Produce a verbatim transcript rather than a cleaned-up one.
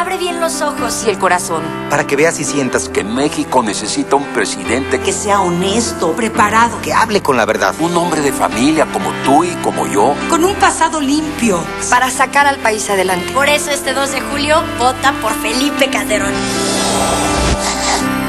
Abre bien los ojos y el corazón. Para que veas y sientas que México necesita un presidente que sea honesto, preparado, que hable con la verdad. Un hombre de familia como tú y como yo. Con un pasado limpio. Para sacar al país adelante. Por eso este dos de julio, vota por Felipe Calderón.